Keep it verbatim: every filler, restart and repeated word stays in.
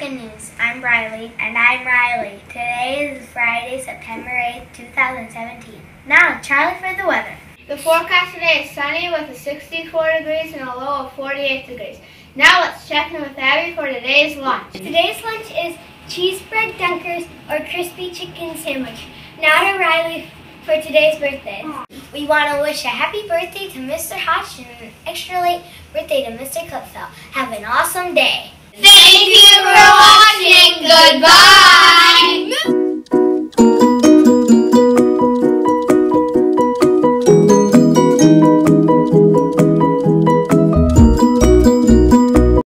Falcon News. I'm Riley. And I'm Riley. Today is Friday, September eighth, two thousand seventeen. Now, Charlie for the weather. The forecast today is sunny with a sixty-four degrees and a low of forty-eight degrees. Now let's check in with Abby for today's lunch. Today's lunch is cheese bread dunkers or crispy chicken sandwich. Now to Riley for today's birthday. We want to wish a happy birthday to Mister Hodge and an extra late birthday to Mister Clipfell. Have an awesome day. Thank you for watching. Goodbye.